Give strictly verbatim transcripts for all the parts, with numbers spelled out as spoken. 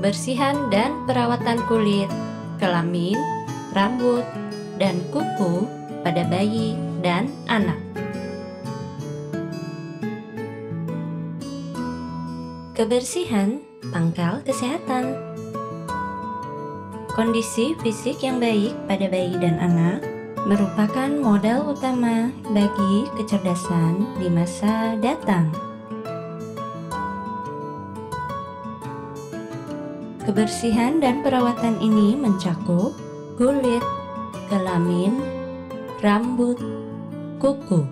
kebersihan dan perawatan kulit, kelamin, rambut, dan kuku pada bayi dan anak. Kebersihan pangkal kesehatan. Kondisi fisik yang baik pada bayi dan anak merupakan modal utama bagi kecerdasan di masa datang. Kebersihan dan perawatan ini mencakup kulit, kelamin, rambut, kuku.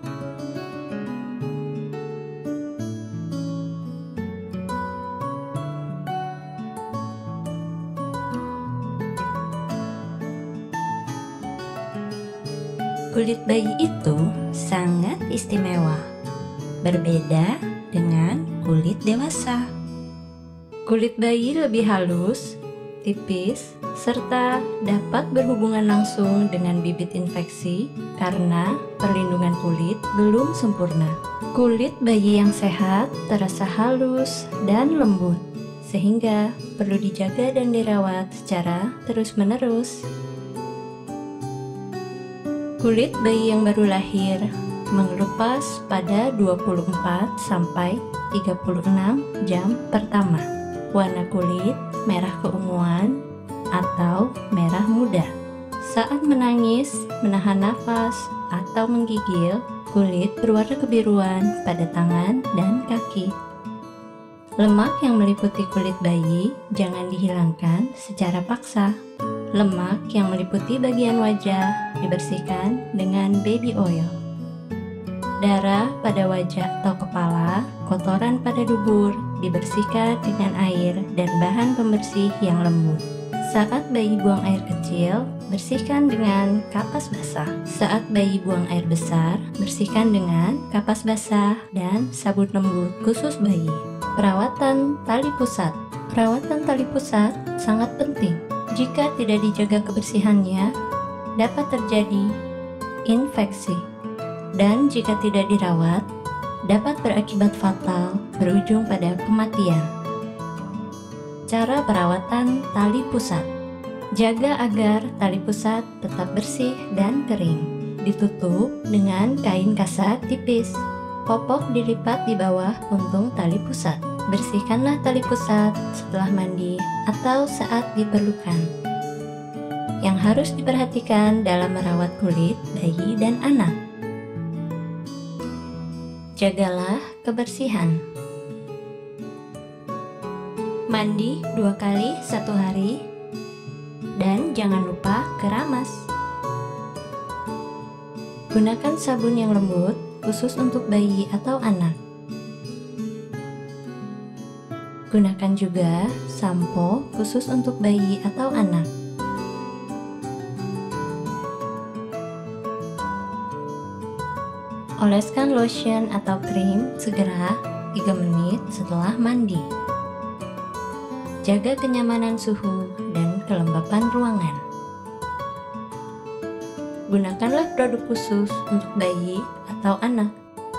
Kulit bayi itu sangat istimewa, berbeda dengan kulit dewasa. Kulit bayi lebih halus, tipis, serta dapat berhubungan langsung dengan bibit infeksi karena perlindungan kulit belum sempurna. Kulit bayi yang sehat terasa halus dan lembut, sehingga perlu dijaga dan dirawat secara terus-menerus. Kulit bayi yang baru lahir mengelupas pada dua puluh empat sampai tiga puluh enam jam pertama. Warna kulit merah keunguan atau merah muda. Saat menangis, menahan nafas, atau menggigil, kulit berwarna kebiruan pada tangan dan kaki. Lemak yang meliputi kulit bayi jangan dihilangkan secara paksa. Lemak yang meliputi bagian wajah dibersihkan dengan baby oil. Darah pada wajah atau kepala, kotoran pada dubur dibersihkan dengan air dan bahan pembersih yang lembut. Saat bayi buang air kecil, bersihkan dengan kapas basah. Saat bayi buang air besar, bersihkan dengan kapas basah dan sabun lembut khusus bayi. Perawatan tali pusat. Perawatan tali pusat sangat penting. Jika tidak dijaga kebersihannya, dapat terjadi infeksi, dan jika tidak dirawat, dapat berakibat fatal berujung pada kematian. Cara perawatan tali pusat. Jaga agar tali pusat tetap bersih dan kering. Ditutup dengan kain kasar tipis. Popok dilipat di bawah puntung tali pusat. Bersihkanlah tali pusat setelah mandi atau saat diperlukan. Yang harus diperhatikan dalam merawat kulit bayi dan anak. Jagalah kebersihan. Mandi dua kali satu hari dan jangan lupa keramas. Gunakan sabun yang lembut khusus untuk bayi atau anak. Gunakan juga sampo khusus untuk bayi atau anak. Oleskan lotion atau krim segera tiga menit setelah mandi. Jaga kenyamanan suhu dan kelembapan ruangan. Gunakanlah produk khusus untuk bayi atau anak.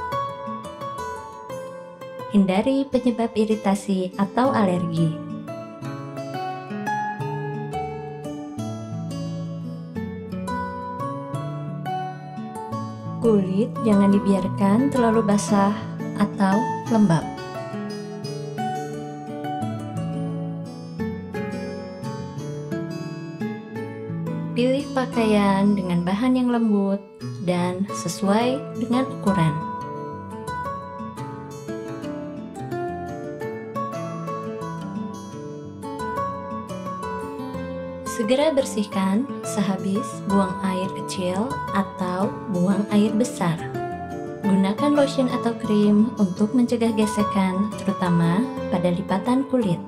Hindari penyebab iritasi atau alergi. Kulit jangan dibiarkan terlalu basah atau lembab. Pilih pakaian dengan bahan yang lembut dan sesuai dengan ukuran. Segera bersihkan sehabis buang air kecil atau buang air besar. Gunakan lotion atau krim untuk mencegah gesekan, terutama pada lipatan kulit.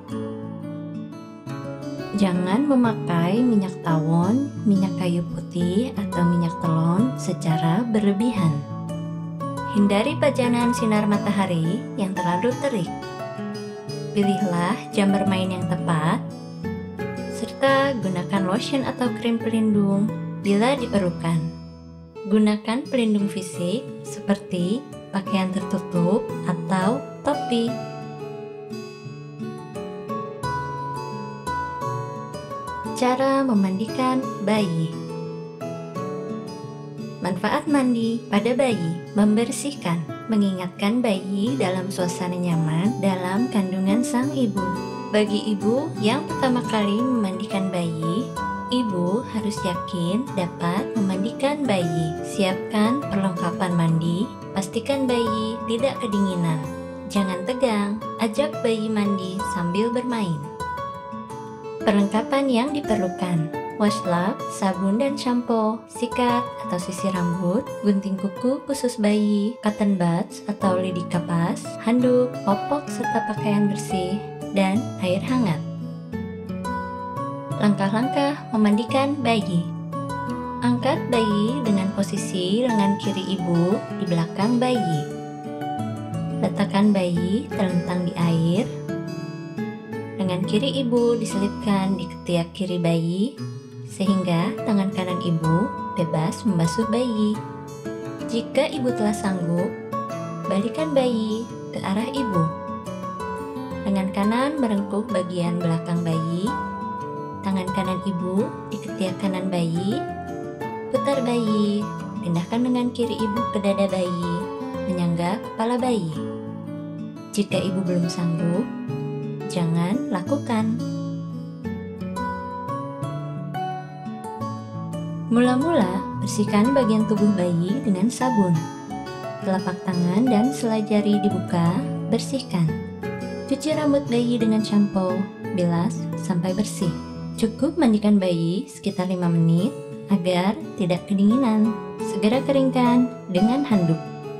Jangan memakai minyak tawon, minyak kayu putih, atau minyak telon secara berlebihan. Hindari pajanan sinar matahari yang terlalu terik. Pilihlah jam bermain yang tepat, serta gunakan lotion atau krim pelindung bila diperlukan. Gunakan pelindung fisik seperti pakaian tertutup atau topi. Cara memandikan bayi. Manfaat mandi pada bayi: membersihkan, mengingatkan bayi dalam suasana nyaman dalam kandungan sang ibu. Bagi ibu yang pertama kali memandikan bayi, ibu harus yakin dapat memandikan bayi. Siapkan perlengkapan mandi, pastikan bayi tidak kedinginan. Jangan tegang, ajak bayi mandi sambil bermain. Perlengkapan yang diperlukan: washcloth, sabun dan shampoo, sikat atau sisir rambut, gunting kuku khusus bayi, cotton buds atau lidi kapas, handuk, popok serta pakaian bersih, dan air hangat. Langkah-langkah memandikan bayi. Angkat bayi dengan posisi lengan kiri ibu di belakang bayi. Letakkan bayi terlentang di air. Lengan kiri ibu diselipkan di ketiak kiri bayi, sehingga tangan kanan ibu bebas membasuh bayi. Jika ibu telah sanggup, balikkan bayi ke arah ibu. Lengan kanan merengkuh bagian belakang bayi, tangan kanan ibu di ketiak kanan bayi, putar bayi, pindahkan lengan kiri ibu ke dada bayi, menyangga kepala bayi. Jika ibu belum sanggup, jangan lakukan. Mula-mula, bersihkan bagian tubuh bayi dengan sabun. Telapak tangan dan selai jari dibuka, bersihkan. Cuci rambut bayi dengan shampoo, bilas sampai bersih. Cukup mandikan bayi sekitar lima menit agar tidak kedinginan. Segera keringkan dengan handuk.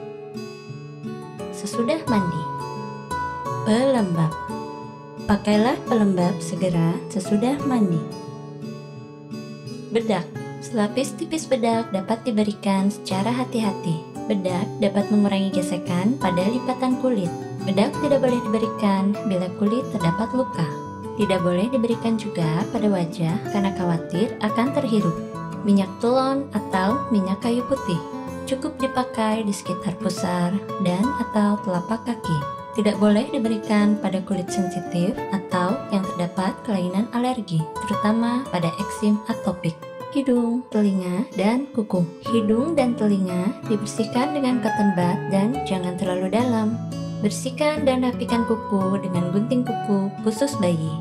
Sesudah mandi, pelembab. Pakailah pelembab segera sesudah mandi. Bedak. Selapis tipis bedak dapat diberikan secara hati-hati. Bedak dapat mengurangi gesekan pada lipatan kulit. Bedak tidak boleh diberikan bila kulit terdapat luka. Tidak boleh diberikan juga pada wajah karena khawatir akan terhirup. Minyak telon atau minyak kayu putih cukup dipakai di sekitar pusar dan atau telapak kaki. Tidak boleh diberikan pada kulit sensitif atau yang terdapat kelainan alergi, terutama pada eksim atopik. Hidung, telinga, dan kuku. Hidung dan telinga dibersihkan dengan cotton bud dan jangan terlalu dalam. Bersihkan dan rapikan kuku dengan gunting kuku khusus bayi.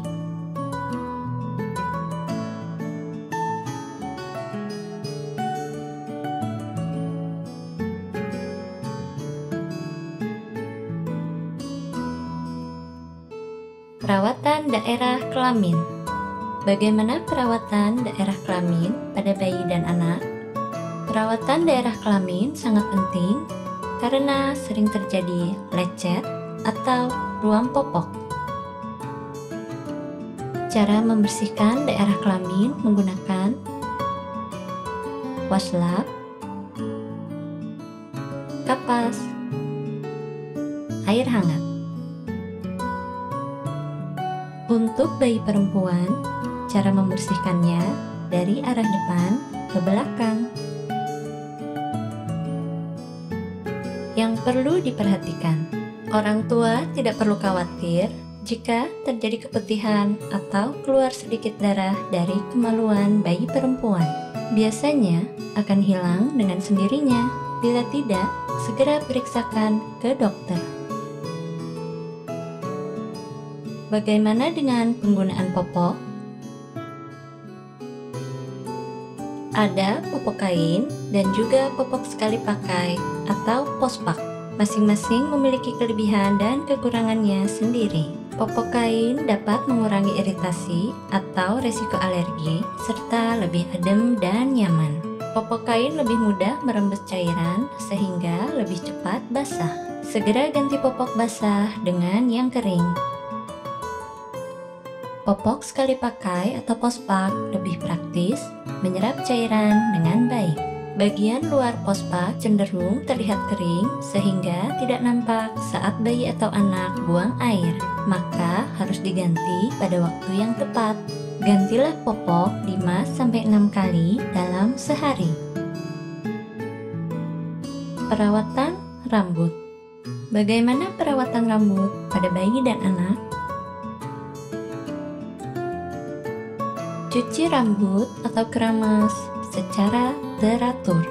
Perawatan daerah kelamin. Bagaimana perawatan daerah kelamin pada bayi dan anak? Perawatan daerah kelamin sangat penting karena sering terjadi lecet atau ruam popok. Cara membersihkan daerah kelamin menggunakan washcloth, kapas, air hangat. Untuk bayi perempuan, cara membersihkannya dari arah depan ke belakang. Yang perlu diperhatikan, orang tua tidak perlu khawatir jika terjadi keputihan atau keluar sedikit darah dari kemaluan bayi perempuan. Biasanya akan hilang dengan sendirinya. Bila tidak, segera periksakan ke dokter. Bagaimana dengan penggunaan popok? Ada popok kain dan juga popok sekali pakai atau pospak. Masing-masing memiliki kelebihan dan kekurangannya sendiri. Popok kain dapat mengurangi iritasi atau resiko alergi serta lebih adem dan nyaman. Popok kain lebih mudah merembes cairan sehingga lebih cepat basah. Segera ganti popok basah dengan yang kering. Popok sekali pakai atau pospak lebih praktis, menyerap cairan dengan baik. Bagian luar pospak cenderung terlihat kering sehingga tidak nampak saat bayi atau anak buang air, maka harus diganti pada waktu yang tepat. Gantilah popok lima sampai enam kali dalam sehari. Perawatan rambut. Bagaimana perawatan rambut pada bayi dan anak? Cuci rambut atau keramas secara teratur.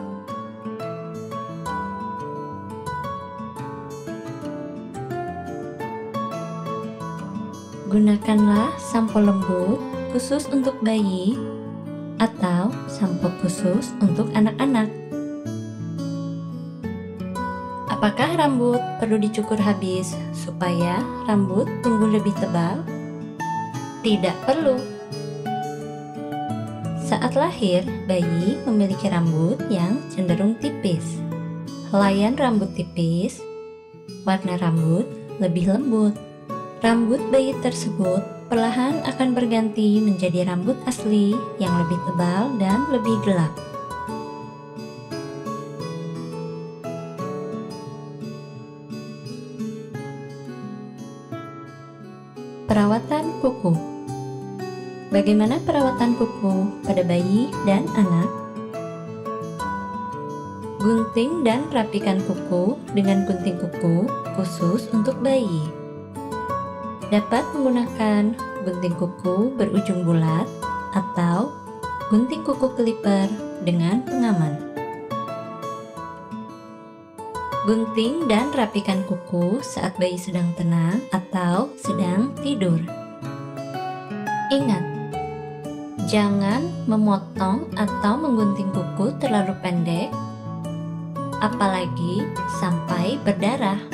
Gunakanlah sampo lembut khusus untuk bayi atau sampo khusus untuk anak-anak. Apakah rambut perlu dicukur habis supaya rambut tumbuh lebih tebal? Tidak perlu. Saat lahir, bayi memiliki rambut yang cenderung tipis. Helaian rambut tipis, warna rambut lebih lembut. Rambut bayi tersebut perlahan akan berganti menjadi rambut asli yang lebih tebal dan lebih gelap. Perawatan kuku. Bagaimana perawatan kuku pada bayi dan anak? Gunting dan rapikan kuku dengan gunting kuku khusus untuk bayi. Dapat menggunakan gunting kuku berujung bulat atau gunting kuku clipper dengan pengaman. Gunting dan rapikan kuku saat bayi sedang tenang atau sedang tidur. Ingat, jangan memotong atau menggunting kuku terlalu pendek, apalagi sampai berdarah.